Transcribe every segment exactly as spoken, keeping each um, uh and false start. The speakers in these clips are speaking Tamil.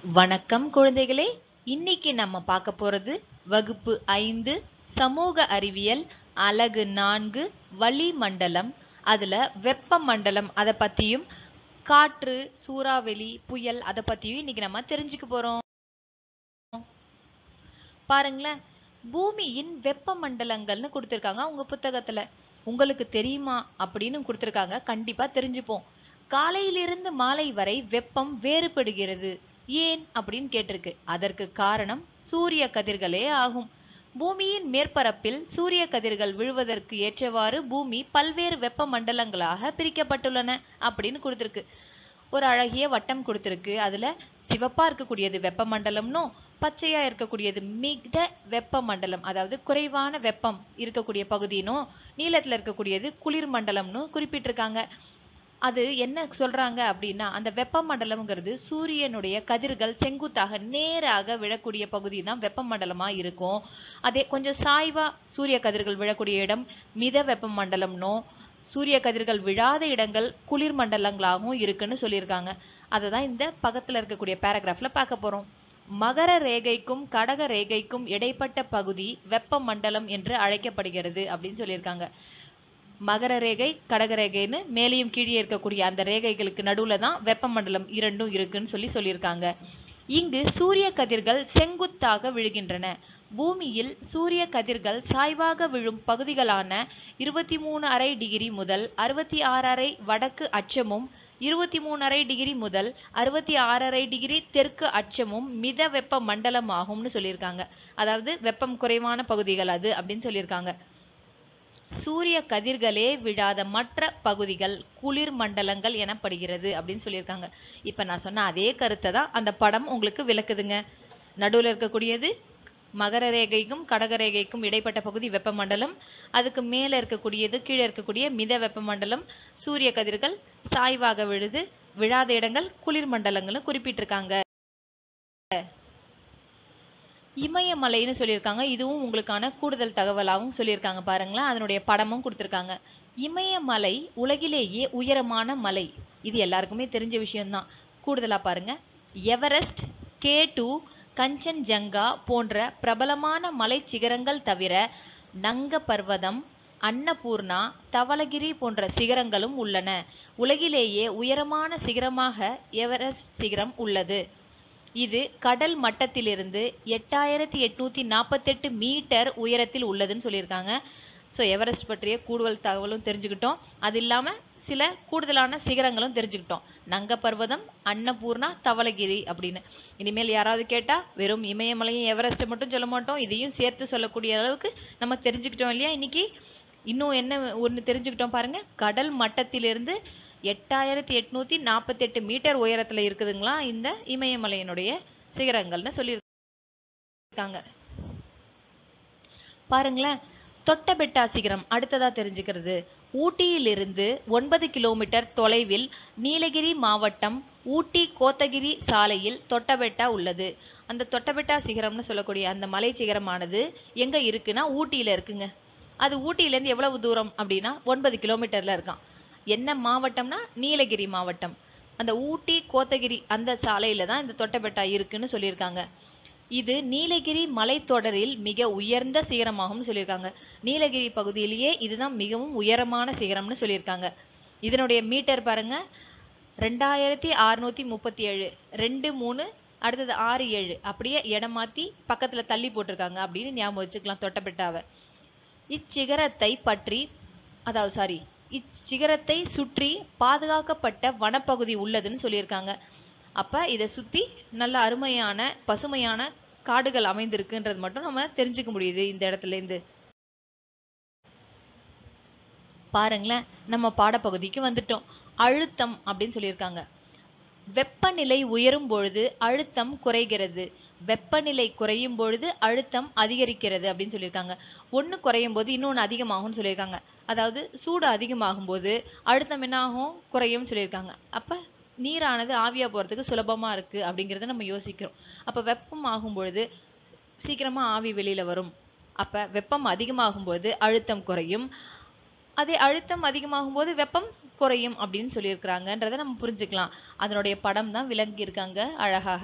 வணக்கம் குழந்தைகளே. இன்னைக்கு நம்ம பார்க்க போறது வகுப்பு ஐந்து சமூக அறிவியல் அலகு நான்கு வளிமண்டலம். அதுல வெப்ப மண்டலம் அதை பத்தியும் காற்று, சூறாவளி, புயல் அதை பத்தியும் இன்னைக்கு நம்ம தெரிஞ்சுக்க போறோம். பாருங்களேன், பூமியின் வெப்ப மண்டலங்கள்னு கொடுத்துருக்காங்க உங்க புத்தகத்துல. உங்களுக்கு தெரியுமா அப்படின்னு கொடுத்துருக்காங்க. கண்டிப்பா தெரிஞ்சுப்போம். காலையிலிருந்து மாலை வரை வெப்பம் வேறுபடுகிறது. ஏன் அப்படின்னு கேட்டிருக்கு. அதற்கு காரணம் சூரிய கதிர்களே ஆகும். பூமியின் மேற்பரப்பில் சூரிய கதிர்கள் விழுவதற்கு ஏற்றவாறு பூமி பல்வேறு வெப்ப மண்டலங்களாக பிரிக்கப்பட்டுள்ளன அப்படின்னு கொடுத்துருக்கு. ஒரு அழகிய வட்டம் கொடுத்துருக்கு. அதுல சிவப்பா இருக்கக்கூடியது வெப்ப மண்டலம்னும், பச்சையா இருக்கக்கூடியது மிக வெப்ப மண்டலம், அதாவது குறைவான வெப்பம் இருக்கக்கூடிய பகுதினும், நீளத்துல இருக்கக்கூடியது குளிர் மண்டலம்னு குறிப்பிட்டிருக்காங்க. அது என்ன சொல்றாங்க அப்படின்னா, அந்த வெப்ப மண்டலம்ங்கிறது சூரியனுடைய கதிர்கள் செங்குத்தாக நேராக விழக்கூடிய பகுதி தான் வெப்ப மண்டலமா இருக்கும். அதே கொஞ்சம் சாய்வா சூரிய கதிர்கள் விழக்கூடிய இடம் மித வெப்ப மண்டலம்னும், சூரிய கதிர்கள் விழாத இடங்கள் குளிர் மண்டலங்களாகவும் இருக்குன்னு சொல்லியிருக்காங்க. அதை தான் இந்த பக்கத்துல இருக்கக்கூடிய பேராகிராஃப்ல பார்க்க போறோம். மகர ரேகைக்கும் கடக ரேகைக்கும் இடைப்பட்ட பகுதி வெப்ப மண்டலம் என்று அழைக்கப்படுகிறது அப்படின்னு சொல்லியிருக்காங்க. மகர ரேகை, கடக ரேகைன்னு மேலேயும் கீழே இருக்கக்கூடிய அந்த ரேகைகளுக்கு நடுவுல தான் வெப்பமண்டலம் இரண்டும் இருக்குன்னு சொல்லி சொல்லியிருக்காங்க. இங்கு சூரிய கதிர்கள் செங்குத்தாக விழுகின்றன. பூமியில் சூரிய கதிர்கள் சாய்வாக விழும் பகுதிகளான இருபத்தி மூணு அரை டிகிரி முதல் அறுபத்தி ஆறு அரை வடக்கு அச்சமும், இருபத்தி மூணு அரை டிகிரி முதல் அறுபத்தி ஆறு அரை டிகிரி தெற்கு அச்சமும் மித வெப்ப மண்டலம் ஆகும்னு சொல்லியிருக்காங்க. அதாவது வெப்பம் குறைவான பகுதிகள் அது அப்படின்னு சொல்லியிருக்காங்க. சூரிய கதிர்களே விழாத மற்ற பகுதிகள் குளிர் மண்டலங்கள் எனப்படுகிறது அப்படின்னு சொல்லியிருக்காங்க. இப்ப நான் சொன்ன அதே கருத்தை தான் அந்த படம் உங்களுக்கு விளக்குதுங்க. நடுவில் இருக்கக்கூடியது மகர ரேகைக்கும் கடக ரேகைக்கும் இடைப்பட்ட பகுதி வெப்பமண்டலம். அதுக்கு மேல இருக்கக்கூடியது கீழே இருக்கக்கூடிய மித வெப்பமண்டலம். சூரிய கதிர்கள் சாய்வாக விழுது, விழாத இடங்கள் குளிர் மண்டலங்கள்னு குறிப்பிட்டிருக்காங்க. இமயமலைன்னு சொல்லியிருக்காங்க. இதுவும் உங்களுக்கான கூடுதல் தகவலாகவும் சொல்லியிருக்காங்க. பாருங்களேன், அதனுடைய படமும் கொடுத்துருக்காங்க. இமயமலை உலகிலேயே உயரமான மலை. இது எல்லாருக்குமே தெரிஞ்ச விஷயம்தான். கூடுதலா பாருங்க, எவரெஸ்ட், கே டூ, கஞ்சன்ஜங்கா போன்ற பிரபலமான மலை சிகரங்கள் தவிர நங்க பர்வதம், அன்னபூர்ணா, தவளகிரி போன்ற சிகரங்களும் உள்ளன. உலகிலேயே உயரமான சிகரமாக எவரெஸ்ட் சிகரம் உள்ளது. இது கடல் மட்டத்திலிருந்து எட்டாயிரத்தி எட்நூத்தி நாற்பத்தெட்டு மீட்டர் உயரத்தில் உள்ளதுன்னு சொல்லியிருக்காங்க. ஸோ எவரெஸ்ட் பற்றிய கூடுதல் தகவலும் தெரிஞ்சுக்கிட்டோம். அது இல்லாமல் சில கூடுதலான சிகரங்களும் தெரிஞ்சுக்கிட்டோம். நங்க பர்வதம், அன்னபூர்ணா, தவளகிரி அப்படின்னு. இனிமேல் யாராவது கேட்டால் வெறும் இமயமலையும் எவரெஸ்ட்டை மட்டும் சொல்ல மாட்டோம், இதையும் சேர்த்து சொல்லக்கூடிய அளவுக்கு நம்ம தெரிஞ்சுக்கிட்டோம் இல்லையா இன்னைக்கு. இன்னும் என்ன ஒன்று தெரிஞ்சுக்கிட்டோம் பாருங்க, கடல் மட்டத்திலிருந்து எட்டாயிரத்தி எட்நூத்தி நாற்பத்தெட்டு மீட்டர் உயரத்துல இருக்குதுங்களா இந்த இமயமலையினுடைய சிகரங்கள்னு சொல்லியிருக்காங்க. பாருங்களேன், தொட்டபெட்டா சிகரம் அடுத்ததா தெரிஞ்சுக்கிறது. ஊட்டியிலிருந்து ஒன்பது கிலோமீட்டர் தொலைவில் நீலகிரி மாவட்டம் ஊட்டி கோத்தகிரி சாலையில் தொட்டபெட்டா உள்ளது. அந்த தொட்டபெட்டா சிகரம்னு சொல்லக்கூடிய அந்த மலை சிகரமானது எங்க இருக்குன்னா ஊட்டியில இருக்குங்க. அது ஊட்டியிலேருந்து எவ்வளவு தூரம் அப்படின்னா ஒன்பது கிலோமீட்டர்ல இருக்கான். என்ன மாவட்டம்னா நீலகிரி மாவட்டம். அந்த ஊட்டி கோத்தகிரி அந்த சாலையில தான் இந்த தொட்டபெட்டா இருக்குன்னு சொல்லியிருக்காங்க. இது நீலகிரி மலைத்தொடரில் மிக உயர்ந்த சிகரமாகவும் சொல்லியிருக்காங்க. நீலகிரி பகுதியிலேயே இதுதான் மிகவும் உயரமான சிகரம்னு சொல்லியிருக்காங்க. இதனுடைய மீட்டர் பாருங்க, ரெண்டாயிரத்தி அறுநூத்தி முப்பத்தி ஏழு ரெண்டு மூணு அடுத்தது ஆறு ஏழு அப்படியே இடம் மாத்தி பக்கத்துல தள்ளி போட்டிருக்காங்க அப்படின்னு ஞாபகம் வச்சுக்கலாம் தொட்டபெட்டாவை. இச்சிகரத்தை பற்றி அதாவது சாரி இச்சிகரத்தை சுற்றி பாதுகாக்கப்பட்ட வனப்பகுதி உள்ளதுன்னு சொல்லியிருக்காங்க. அப்ப இதை சுத்தி நல்ல அருமையான பசுமையான காடுகள் அமைந்திருக்குன்றது மட்டும் நம்ம தெரிஞ்சுக்க முடியுது இந்த இடத்துல இருந்து. பாருங்களேன், நம்ம பாடப்பகுதிக்கு வந்துட்டோம். அழுத்தம் அப்படின்னு சொல்லியிருக்காங்க. வெப்பநிலை உயரும் பொழுது அழுத்தம் குறைகிறது, வெப்பநிலை குறையும் பொழுது அழுத்தம் அதிகரிக்கிறது அப்படின்னு சொல்லியிருக்காங்க. ஒன்று குறையும் போது இன்னொன்று அதிகமாகும்னு சொல்லியிருக்காங்க. அதாவது சூடு அதிகமாகும் போது அழுத்தம் என்ன ஆகும், குறையும்னு சொல்லியிருக்காங்க. அப்போ நீரானது ஆவியாக போகிறதுக்கு சுலபமாக இருக்குது அப்படிங்கிறத நம்ம யோசிக்கிறோம். அப்போ வெப்பம் ஆகும் பொழுது சீக்கிரமாக ஆவி வெளியில் வரும். அப்போ வெப்பம் அதிகமாகும் போது அழுத்தம் குறையும், அதே அழுத்தம் அதிகமாகும் போது வெப்பம் குறையும் அப்படின்னு சொல்லியிருக்கிறாங்கன்றதை நம்ம புரிஞ்சுக்கலாம். அதனுடைய படம் தான் விளங்கி இருக்காங்க அழகாக.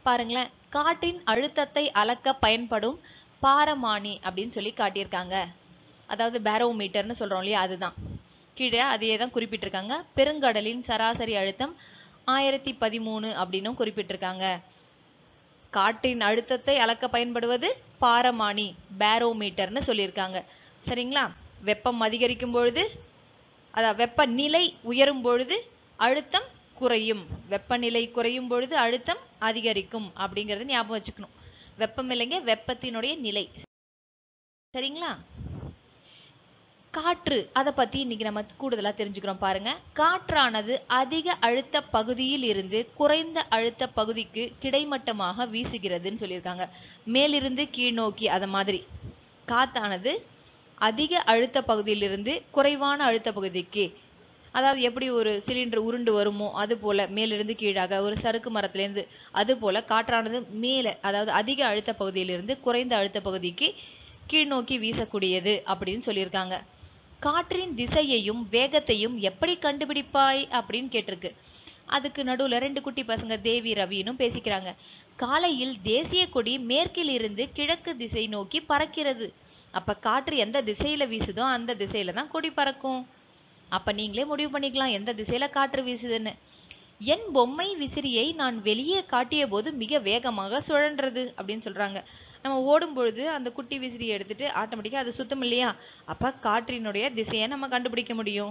பாருங்களேன், காற்றின் அழுத்தத்தை அளக்க பயன்படும் பாரமானி அப்படின்னு சொல்லி காட்டியிருக்காங்க. அதாவது பேரோமீட்டர்னு சொல்றோம் இல்லையா, அதுதான். கீழே அதே தான் குறிப்பிட்டிருக்காங்க. பெருங்கடலின் சராசரி அழுத்தம் ஆயிரத்தி பதிமூணு அப்படின்னும் குறிப்பிட்டிருக்காங்க. காற்றின் அழுத்தத்தை அளக்க பயன்படுவது பாரமானி, பேரோமீட்டர்னு சொல்லியிருக்காங்க. சரிங்களா? வெப்பம் அதிகரிக்கும் பொழுது, அதாவது வெப்பநிலை உயரும் பொழுது அழுத்தம் குறையும், வெப்பநிலை குறையும் பொழுது அழுத்தம் அதிகரிக்கும் அப்படிங்கறது ஞாபகம் வச்சுக்கணும். வெப்பம் இல்லைங்க, வெப்பத்தினுடைய நிலை. சரிங்களா? காற்று, அதை பத்தி இன்னைக்கு நம்ம கூடுதலா தெரிஞ்சுக்கிறோம். பாருங்க, காற்றானது அதிக அழுத்த பகுதியில் இருந்து குறைந்த அழுத்த பகுதிக்கு கிடைமட்டமாக வீசுகிறதுன்னு சொல்லியிருக்காங்க. மேலிருந்து கீழ் நோக்கி, அத மாதிரி காத்தானது அதிக அழுத்த பகுதியிலிருந்து குறைவான அழுத்த பகுதிக்கு, அதாவது எப்படி ஒரு சிலிண்டர் உருண்டு வருமோ அது போல மேலிருந்து கீழாக, ஒரு சறுக்கு மரத்திலிருந்து, அது போல காற்றானது மேலே, அதாவது அதிக அழுத்த பகுதியிலிருந்து குறைந்த அழுத்த பகுதிக்கு கீழ் நோக்கி வீசக்கூடியது அப்படின்னு சொல்லியிருக்காங்க. காற்றின் திசையையும் வேகத்தையும் எப்படி கண்டுபிடிப்பாய் அப்படின்னு கேட்டிருக்கு. அதுக்கு நடுவுல ரெண்டு குட்டி பசங்க தேவி ரவினும் பேசிக்கிறாங்க. காலையில் தேசிய கொடி மேற்கில் இருந்து கிழக்கு திசை நோக்கி பறக்கிறது. அப்ப காற்று எந்த திசையில வீசுதோ அந்த திசையில தான் கொடி பறக்கும். அப்ப நீங்களே முடிவு பண்ணிக்கலாம் எந்த திசையில காற்று வீசுதுன்னு. என் பொம்மை விசிறியை நான் வெளியே காட்டிய போது மிக வேகமாக சுழன்றது அப்படின்னு சொல்றாங்க. நம்ம ஓடும் பொழுது அந்த குட்டி விசிறியை எடுத்துட்டு ஆட்டோமேட்டிக்கா அது சுத்தம் இல்லையா, அப்ப காற்றினுடைய திசையை நம்ம கண்டுபிடிக்க முடியும்.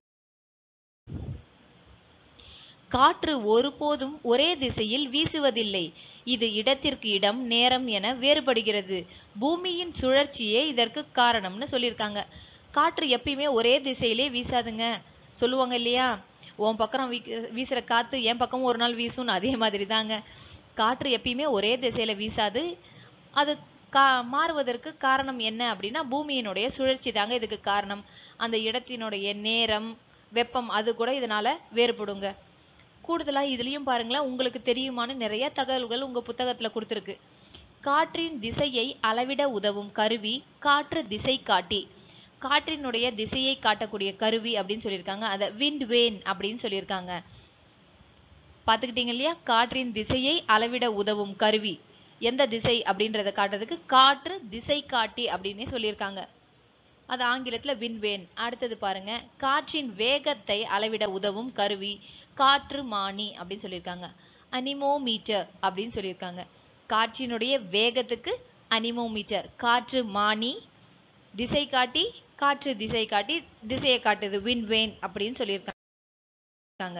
காற்று ஒருபோதும் ஒரே திசையில் வீசுவதில்லை. இது இடத்திற்கு இடம், நேரம் என வேறுபடுகிறது. பூமியின் சுழற்சியே இதற்கு காரணம்னு சொல்லியிருக்காங்க. காற்று எப்பயுமே ஒரே திசையிலே வீசாதுங்க. சொல்லுவாங்க இல்லையா, உன் பக்கம் வீ வீசுற காத்து என் பக்கம் ஒரு நாள் வீசும், அதே மாதிரி தாங்க. காற்று எப்பயுமே ஒரே திசையில வீசாது. அது கா மாறுவதற்கு காரணம் என்ன அப்படின்னா பூமியினுடைய சுழற்சி தாங்க இதுக்கு காரணம். அந்த இடத்தினுடைய நேரம், வெப்பம் அது கூட இதனால வேறுபடுங்க. கூடுதலா இதுலயும் பாருங்களேன், உங்களுக்கு தெரியுமான்னு நிறைய தகவல்கள் உங்க புத்தகத்துல கொடுத்துருக்கு. காற்றின் திசையை அளவிட உதவும் கருவி காற்று திசை காட்டி. காற்றினுடைய திசையை காட்டக்கூடிய கருவி அப்படின்னு சொல்லியிருக்காங்க. அதை விண்ட் வேன் அப்படின்னு சொல்லியிருக்காங்க. பார்த்துக்கிட்டீங்க இல்லையா, காற்றின் திசையை அளவிட உதவும் கருவி எந்த திசை அப்படின்றத காட்டுறதுக்கு காற்று திசை காட்டி அப்படின்னே சொல்லியிருக்காங்க. அது ஆங்கிலத்துல விண்ட் வேன். அடுத்தது பாருங்க, காற்றின் வேகத்தை அளவிட உதவும் கருவி காற்று மானி அப்படின்னு சொல்லியிருக்காங்க. அனிமோமீட்டர் அப்படின்னு சொல்லியிருக்காங்க. காற்றினுடைய வேகத்துக்கு அனிமோமீட்டர், காற்று மானி, திசை காட்டி காற்று திசை காட்டி திசையை காட்டுது விண்ட் வேன் அப்படின்னு சொல்லியிருக்காங்க.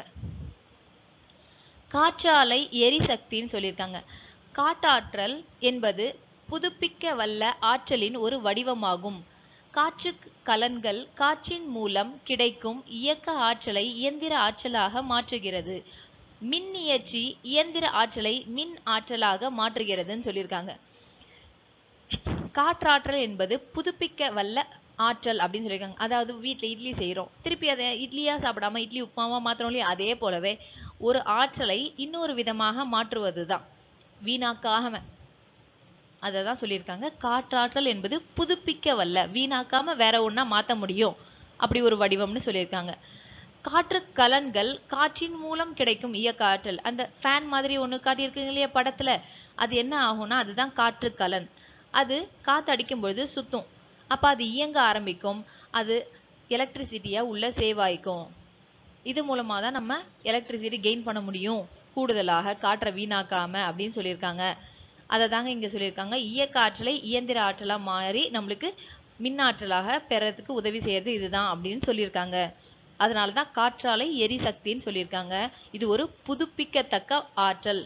காற்றாலை எரிசக்தின்னு சொல்லியிருக்காங்க. காற்றாற்றல் என்பது புதுப்பிக்க வல்ல ஆற்றலின் ஒரு வடிவமாகும். காற்று கலன்கள் காற்றின் மூலம் கிடைக்கும் இயக்க ஆற்றலை இயந்திர ஆற்றலாக மாற்றுகிறது. மின்னியற்றி இயந்திர ஆற்றலை மின் ஆற்றலாக மாற்றுகிறதுன்னு சொல்லியிருக்காங்க. காற்றாற்றல் என்பது புதுப்பிக்க வல்ல ஆற்றல் அப்படின்னு சொல்லியிருக்காங்க. அதாவது வீட்டில் இட்லி செய்கிறோம், திருப்பி அதை இட்லியா சாப்பிடாம இட்லி உப்புமாவா மாத்திரம் இல்லையா, அதே போலவே ஒரு ஆற்றலை இன்னொரு விதமாக மாற்றுவது தான், வீணாக்காம. அதை தான் சொல்லியிருக்காங்க. காற்றாற்றல் என்பது புதுப்பிக்க வல்ல, வீணாக்காம வேற ஒன்றா மாற்ற முடியும், அப்படி ஒரு வடிவம்னு சொல்லியிருக்காங்க. காற்று கலன்கள் காற்றின் மூலம் கிடைக்கும் இயக்க ஆற்றல். அந்த ஃபேன் மாதிரி ஒன்று காட்டியிருக்குங்க இல்லையா படத்துல, அது என்ன ஆகும்னா அதுதான் காற்று கலன். அது காற்று அடிக்கும் பொழுது சுத்தும், அப்போ அது இயங்க ஆரம்பிக்கும், அது எலக்ட்ரிசிட்டியாக உள்ள சேவ் ஆயிக்கும். இது மூலமாக தான் நம்ம எலக்ட்ரிசிட்டி கெயின் பண்ண முடியும், கூடுதலாக காற்றை வீணாக்காம அப்படின்னு சொல்லியிருக்காங்க. அதை தாங்க இங்கே சொல்லியிருக்காங்க. இயக்க ஆற்றலை இயந்திர ஆற்றலாக மாறி நம்மளுக்கு மின்னாற்றலாக பெறறதுக்கு உதவி செய்யறது இதுதான் அப்படின்னு சொல்லியிருக்காங்க. அதனால தான் காற்றாலை எரிசக்தின்னு சொல்லியிருக்காங்க. இது ஒரு புதுப்பிக்கத்தக்க ஆற்றல்.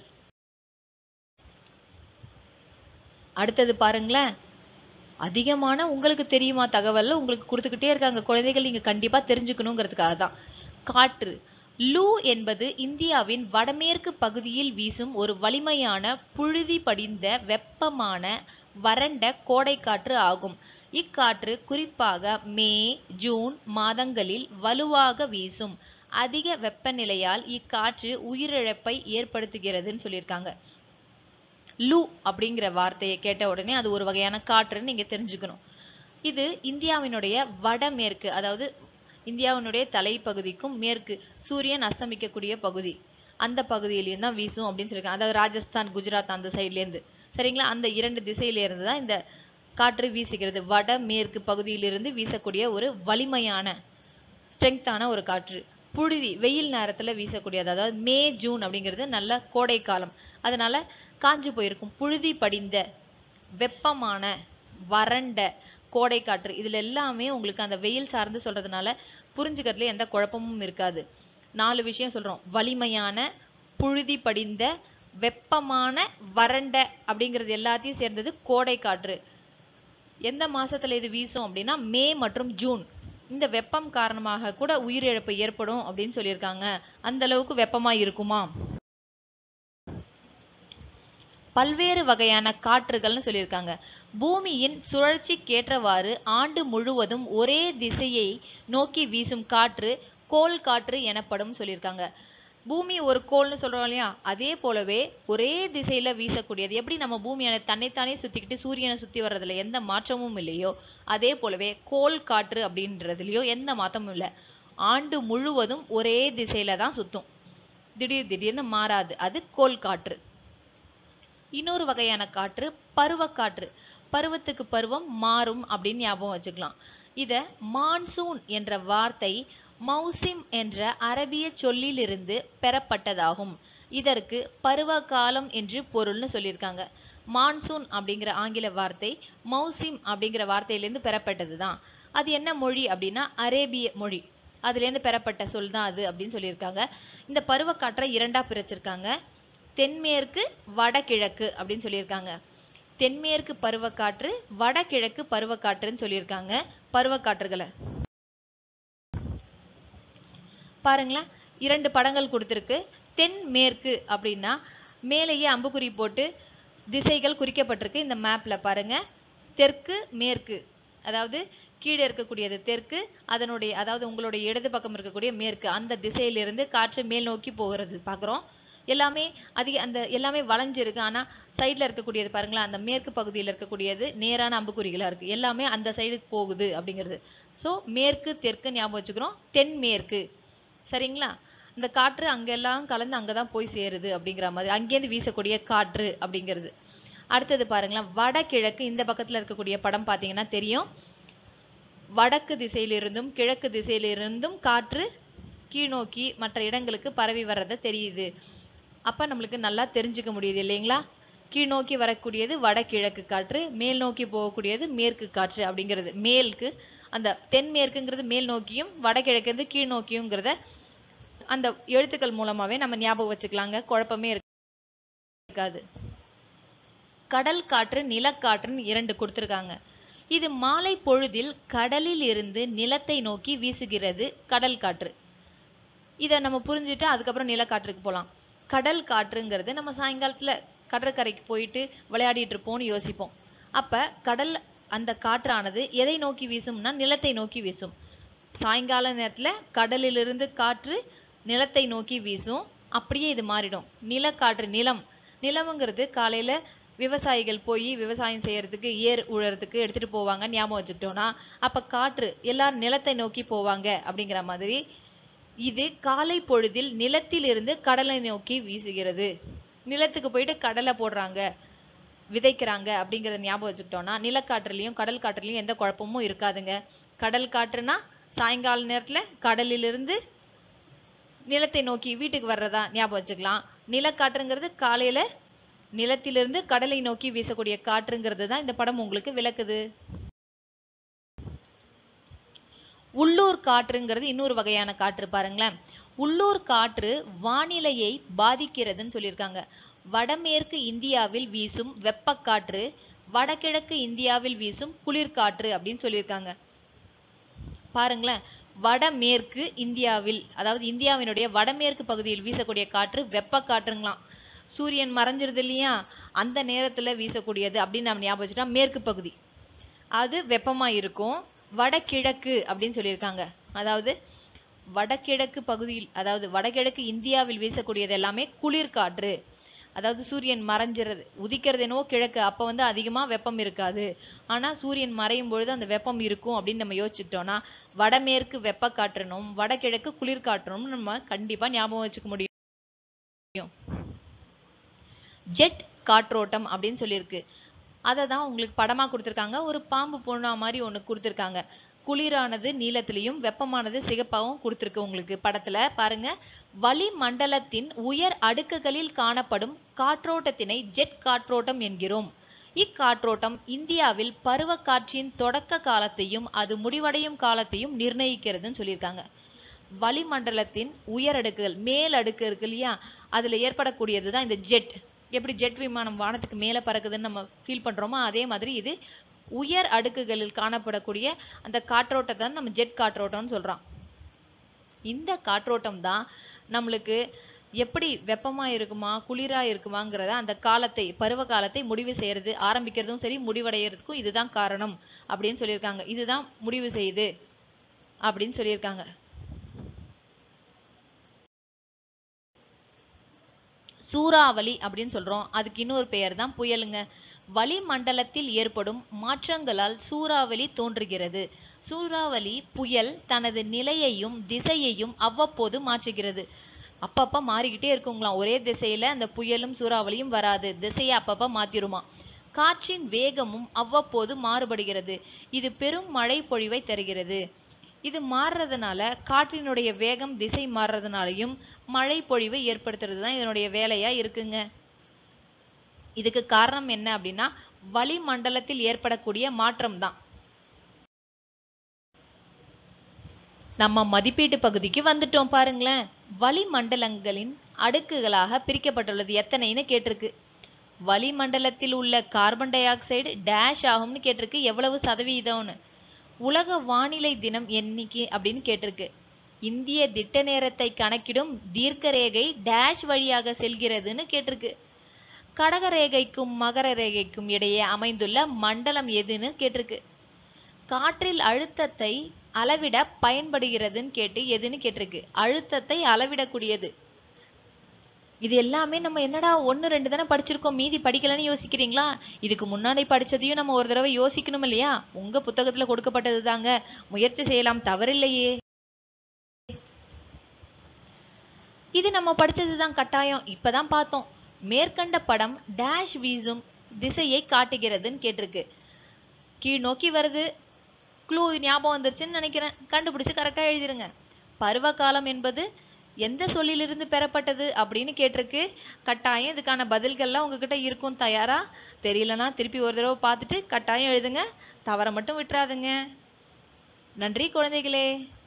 அடுத்தது பாருங்களேன், அதிகமான உங்களுக்கு தெரியுமா தகவல் உங்களுக்கு கொடுத்துக்கிட்டே இருக்காங்க குழந்தைகள், நீங்க கண்டிப்பா தெரிஞ்சுக்கணுங்கிறதுக்காக தான். காற்று லூ என்பது இந்தியாவின் வடமேற்கு பகுதியில் வீசும் ஒரு வலிமையான புழுதி படிந்த வெப்பமான வறண்ட கோடை காற்று ஆகும். இக்காற்று குறிப்பாக மே ஜூன் மாதங்களில் வலுவாக வீசும். அதிக வெப்பநிலையால் இக்காற்று உயிரிழப்பை ஏற்படுத்துகிறதுன்னு சொல்லியிருக்காங்க. லூ அப்படிங்கிற வார்த்தையை கேட்ட உடனே அது ஒரு வகையான காற்றுன்னு நீங்க தெரிஞ்சுக்கணும். இது இந்தியாவினுடைய வடமேற்கு, அதாவது இந்தியாவினுடைய தலைப்பகுதிக்கும் மேற்கு, சூரியன் அஸ்தமிக்கக்கூடிய பகுதி, அந்த பகுதியிலேயும் தான் வீசும் அப்படின்னு சொல்லியிருக்காங்க. அதாவது ராஜஸ்தான், குஜராத் அந்த சைட்லேருந்து. சரிங்களா? அந்த இரண்டு திசையிலேருந்து தான் இந்த காற்று வீசுகிறது. வட மேற்கு பகுதியிலிருந்து வீசக்கூடிய ஒரு வலிமையான ஸ்ட்ரெங்தான ஒரு காற்று. புழுதி வெயில் நேரத்தில் வீசக்கூடியது. அதாவது மே ஜூன் அப்படிங்கிறது நல்ல கோடை காலம். அதனால காஞ்சு போயிருக்கும். புழுதி படிந்த வெப்பமான வறண்ட கோடை காற்று. இதில் எல்லாமே உங்களுக்கு அந்த வெயில் சார்ந்து சொல்றதுனால புரிஞ்சுக்கிறதுல எந்த குழப்பமும் இருக்காது. நாலு விஷயம் சொல்றோம். வலிமையான, புழுதி படிந்த, வெப்பமான, வறண்ட அப்படிங்கிறது எல்லாத்தையும் சேர்ந்தது கோடை காற்று. எந்த மாசத்துல இது வீசும் அப்படின்னா மே மற்றும் ஜூன். இந்த வெப்பம் காரணமாக கூட உயிரிழப்பு ஏற்படும் அப்படின்னு சொல்லியிருக்காங்க. அந்த அளவுக்கு வெப்பமா இருக்குமா? பல்வேறு வகையான காற்றுகள்னு சொல்லியிருக்காங்க. பூமியின் சுழற்சிக்கேற்றவாறு ஆண்டு முழுவதும் ஒரே திசையை நோக்கி வீசும் காற்று கோள் காற்று எனப்படும் சொல்லியிருக்காங்க. பூமி ஒரு கோள்னு சொல்றோம் இல்லையா, அதே போலவே ஒரே திசையில வீசக்கூடியது. எப்படி நம்ம பூமியை தன்னைத்தானே சுத்திக்கிட்டு சூரியனை சுத்தி வர்றதுல எந்த மாற்றமும் இல்லையோ, அதே போலவே கோள் காற்று அப்படின்றதுலயோ எந்த மாற்றமும் இல்லை. ஆண்டு முழுவதும் ஒரே திசையில தான் சுத்தும். திடீர் திடீர்னு மாறாது. அது கோள் காற்று. இன்னொரு வகையான காற்று பருவக்காற்று. பருவத்துக்கு பருவம் மாறும் அப்படின்னு ஞாபகம் வச்சுக்கலாம். இத மான்சூன் என்ற வார்த்தை மௌசிம் என்ற அரபிய சொல்லிலிருந்து பெறப்பட்டதாகும். இதற்கு பருவ காலம் என்று பொருள்னு சொல்லியிருக்காங்க. மான்சூன் அப்படிங்கிற ஆங்கில வார்த்தை மௌசிம் அப்படிங்கிற வார்த்தையிலேருந்து பெறப்பட்டது தான். அது என்ன மொழி அப்படின்னா அரேபிய மொழி. அதுலேருந்து பெறப்பட்ட சொல் தான் அது அப்படின்னு சொல்லியிருக்காங்க. இந்த பருவக்காற்றை இரண்டா பிரிச்சிருக்காங்க. தென்மேற்கு, வடகிழக்கு அப்படின்னு சொல்லியிருக்காங்க. தென்மேற்கு பருவக்காற்று, வடகிழக்கு பருவக்காற்றுன்னு சொல்லியிருக்காங்க. பருவக்காற்றுகளை பாருங்களேன். இரண்டு படங்கள் கொடுத்துருக்கு. தென்மேற்கு அப்படின்னா மேலேயே அம்புக்குறி போட்டு திசைகள் குறிக்கப்பட்டிருக்கு. இந்த மேப்ல பாருங்க. தெற்கு மேற்கு, அதாவது கீழே இருக்கக்கூடியது தெற்கு, அதனுடைய அதாவது உங்களுடைய இடது பக்கம் இருக்கக்கூடிய மேற்கு, அந்த திசையிலிருந்து காற்று மேல் நோக்கி போகிறது பார்க்குறோம். எல்லாமே அதிக அந்த எல்லாமே வளைஞ்சிருக்கு. ஆனால் சைடில் இருக்கக்கூடியது பாருங்களா, அந்த மேற்கு பகுதியில் இருக்கக்கூடியது நேரான அம்புக்குறிகளாக இருக்குது. எல்லாமே அந்த சைடுக்கு போகுது அப்படிங்கிறது. ஸோ மேற்கு தெற்கு ஞாபகம் வச்சுக்கிறோம். தென்மேற்கு. சரிங்களா? இந்த காற்று அங்கெல்லாம் கலந்து அங்கே தான் போய் சேருது அப்படிங்கிற மாதிரி, அங்கேருந்து வீசக்கூடிய காற்று அப்படிங்கிறது. அடுத்தது பாருங்களேன், வடகிழக்கு. இந்த பக்கத்தில் இருக்கக்கூடிய படம் பார்த்தீங்கன்னா தெரியும். வடக்கு திசையிலிருந்தும் கிழக்கு திசையிலிருந்தும் காற்று கீழ்நோக்கி மற்ற இடங்களுக்கு பரவி வர்றதை தெரியுது. அப்போ நம்மளுக்கு நல்லா தெரிஞ்சுக்க முடியுது இல்லைங்களா? கீழ் நோக்கி வரக்கூடியது வடகிழக்கு காற்று, மேல் நோக்கி போகக்கூடியது மேற்கு காற்று அப்படிங்கிறது. மேற்கு அந்த தென்மேற்குங்கிறது மேல் நோக்கியும், வடகிழக்குறது கீழ் நோக்கியுங்கிறத அந்த எழுத்துக்கள் மூலமாகவே நம்ம ஞாபகம் வச்சுக்கலாங்க. குழப்பமே இருக்காது. கடல் காற்று, நிலக்காற்றுன்னு இரண்டு கொடுத்துருக்காங்க. இது மாலை பொழுதில் கடலில் இருந்து நிலத்தை நோக்கி வீசுகிறது கடல் காற்று. இதை நம்ம புரிஞ்சுட்டு அதுக்கப்புறம் நிலக்காற்றுக்கு போகலாம். கடல் காற்றுங்கிறது நம்ம சாயங்காலத்தில் கடற்கரைக்கு போயிட்டு விளையாடிட்டு இருப்போம்னு யோசிப்போம். அப்போ கடல் அந்த காற்றானது எதை நோக்கி வீசும்னா நிலத்தை நோக்கி வீசும். சாயங்கால நேரத்தில் கடலிலிருந்து காற்று நிலத்தை நோக்கி வீசும். அப்படியே இது மாறிடும். நிலக்காற்று, நிலம் நிலமுங்கிறது காலையில் விவசாயிகள் போய் விவசாயம் செய்யறதுக்கு ஏர் உழறதுக்கு எடுத்துகிட்டு போவாங்க ஞாபகம் வச்சுக்கிட்டோன்னா, அப்போ காற்று எல்லாரும் நிலத்தை நோக்கி போவாங்க அப்படிங்கிற மாதிரி இது காலை பொழுதில் நிலத்தில் இருந்து கடலை நோக்கி வீசுகிறது. நிலத்துக்கு போயிட்டு கடலை போடுறாங்க, விதைக்கிறாங்க அப்படிங்கிறத ஞாபகம் வச்சுக்கிட்டோன்னா நிலக்காற்றுலையும் கடல் காற்றுலையும் எந்த குழப்பமும் இருக்காதுங்க. கடல் காற்றுனா சாயங்கால நேரத்தில் கடலிலிருந்து நிலத்தை நோக்கி வீட்டுக்கு வர்றதா ஞாபகம் வச்சுக்கலாம். நிலக்காற்றுங்கிறது காலையில் நிலத்திலிருந்து கடலை நோக்கி வீசக்கூடிய காற்றுங்கிறது தான் இந்த படம் உங்களுக்கு விளக்குது. உள்ளூர் காற்றுங்கிறது இன்னொரு வகையான காற்று பாருங்களேன். உள்ளூர் காற்று வானிலையை பாதிக்கிறதுன்னு சொல்லியிருக்காங்க. வடமேற்கு இந்தியாவில் வீசும் வெப்பக்காற்று, வடகிழக்கு இந்தியாவில் வீசும் குளிர்காற்று அப்படின்னு சொல்லியிருக்காங்க. பாருங்களேன், வடமேற்கு இந்தியாவில், அதாவது இந்தியாவினுடைய வடமேற்கு பகுதியில் வீசக்கூடிய காற்று வெப்பக்காற்றுங்களாம். சூரியன் மறைஞ்சிருது இல்லையா, அந்த நேரத்தில் வீசக்கூடியது அப்படின்னு நம்ம ஞாபகம் வச்சுட்டா மேற்கு பகுதி அது வெப்பமாக இருக்கும். வடகிழக்கு அப்படின்னு சொல்லியிருக்காங்க. அதாவது வடகிழக்கு பகுதியில், அதாவது வடகிழக்கு இந்தியாவில் வீசக்கூடியது எல்லாமே குளிர்காற்று. அதாவது சூரியன் மறைஞ்சிறது, உதிக்கிறது என்னவோ கிழக்கு, அப்போ வந்து அதிகமாக வெப்பம் இருக்காது. ஆனால் சூரியன் மறையும் பொழுது அந்த வெப்பம் இருக்கும் அப்படின்னு நம்ம யோசிச்சுக்கிட்டோன்னா வடமேற்கு வெப்பக்காற்றுனும் வடகிழக்கு குளிர்காற்றுனும் நம்ம கண்டிப்பாக ஞாபகம் வச்சுக்க முடியும். ஜெட் காற்றோட்டம் அப்படின்னு சொல்லியிருக்கு. அதை தான் உங்களுக்கு படமா கொடுத்துருக்காங்க. ஒரு பாம்பு போனா மாதிரி ஒன்று கொடுத்துருக்காங்க. குளிரானது நீலத்திலையும் வெப்பமானது சிகப்பாகவும் கொடுத்துருக்கு உங்களுக்கு படத்துல பாருங்க. வளிமண்டலத்தின் உயர் அடுக்குகளில் காணப்படும் காற்றோட்டத்தினை ஜெட் காற்றோட்டம் என்கிறோம். இக்காற்றோட்டம் இந்தியாவில் பருவக்காற்றின் தொடக்க காலத்தையும் அது முடிவடையும் காலத்தையும் நிர்ணயிக்கிறதுன்னு சொல்லியிருக்காங்க. வளிமண்டலத்தின் உயர் அடுக்குகள், மேல் அடுக்கு இருக்கு இல்லையா, அதுல ஏற்படக்கூடியது தான் இந்த ஜெட். எப்படி ஜெட் விமானம் வானத்துக்கு மேலே பறக்குதுன்னு நம்ம ஃபீல் பண்றோமோ அதே மாதிரி இது உயர் அடுக்குகளில் காணப்படக்கூடிய அந்த காற்றோட்டத்தை நம்ம ஜெட் காற்றோட்டம்னு சொல்றோம். இந்த காற்றோட்டம் தான் நம்மளுக்கு எப்படி வெப்பமா இருக்குமா குளிரா இருக்குமாங்கிறத அந்த காலத்தை பருவ காலத்தை முடிவு செய்யறது, ஆரம்பிக்கிறதும் சரி முடிவடைகிறதுக்கும் இதுதான் காரணம் அப்படின்னு சொல்லியிருக்காங்க. இதுதான் முடிவு செய்யுது அப்படின்னு சொல்லியிருக்காங்க. சூறாவளி அப்படின்னு சொல்றோம். அதுக்கு இன்னொரு பெயர் தான் புயலுங்க. வளிமண்டலத்தில் ஏற்படும் மாற்றங்களால் சூறாவளி தோன்றுகிறது. சூறாவளி புயல் தனது நிலையையும் திசையையும் அவ்வப்போது மாற்றுகிறது. அப்பப்ப மாறிக்கிட்டே இருக்குங்களாம். ஒரே திசையில அந்த புயலும் சூறாவளியும் வராது, திசையை அப்பப்ப மாத்திருமா. காற்றின் வேகமும் அவ்வப்போது மாறுபடுகிறது. இது பெரும் மழை பொழிவை தருகிறது. இது மாறுறதுனால காற்றினுடைய வேகம் திசை மாறுறதுனாலையும் மழை பொழிவு ஏற்படுத்துறது தான் இதனுடைய வேலையா இருக்குங்க. இதுக்கு காரணம் என்ன அப்படின்னா வளிமண்டலத்தில் ஏற்படக்கூடிய மாற்றம் தான். நம்ம மதிப்பீட்டு பகுதிக்கு வந்துட்டோம் பாருங்களேன். வளிமண்டலங்களின் அடுக்குகளாக பிரிக்கப்பட்டுள்ளது எத்தனைன்னு கேட்டிருக்கு. வளிமண்டலத்தில் உள்ள கார்பன் டை ஆக்சைடு டேஷ் ஆகும்னு கேட்டிருக்கு. எவ்வளவு சதவீதம்னு. உலக வானிலை தினம் எண்ணிக்கை அப்படின்னு கேட்டிருக்கு. இந்திய திட்ட நேரத்தை கணக்கிடும் தீர்க்க ரேகை டேஷ் வழியாக செல்கிறதுன்னு கேட்டிருக்கு. கடக ரேகைக்கும் மகர ரேகைக்கும் இடையே அமைந்துள்ள மண்டலம் எதுன்னு கேட்டிருக்கு. காற்றில் அழுத்தத்தை அளவிட பயன்படுகிறதுன்னு கேட்டு எதுன்னு கேட்டிருக்கு. அழுத்தத்தை அளவிடக்கூடியது. இது எல்லாமே நம்ம என்னடா ஒன்று ரெண்டு தானே படிச்சிருக்கோம், மீதி படிக்கலன்னு யோசிக்கிறீங்களா? இதுக்கு முன்னாடி படிச்சதையும் நம்ம ஒரு தடவை யோசிக்கணும் இல்லையா? உங்க புத்தகத்துல கொடுக்கப்பட்டது தாங்க, முயற்சி செய்யலாம், தவறில்லையே. இது நம்ம படிச்சதுதான் கட்டாயம். இப்பதான் பார்த்தோம். மேற்கண்ட படம் டேஷ் வீசும் திசையை காட்டுகிறதுன்னு கேட்டிருக்கு. கீழ் நோக்கி வருது. க்ளூ ஞாபகம் வந்துருச்சுன்னு நினைக்கிறேன். கண்டுபிடிச்சு கரெக்டா எழுதிருங்க. பருவகாலம் என்பது எந்த சொல்லிலிருந்து பெறப்பட்டது அப்படின்னு கேட்டிருக்கு. கட்டாயம் இதுக்கான பதில்கள்லாம் உங்ககிட்ட இருக்கும். தயாரா? தெரியலனா திருப்பி ஒரு தடவை பார்த்துட்டு கட்டாயம் எழுதுங்க. தவற மட்டும் விட்டுறாதுங்க. நன்றி குழந்தைகளே.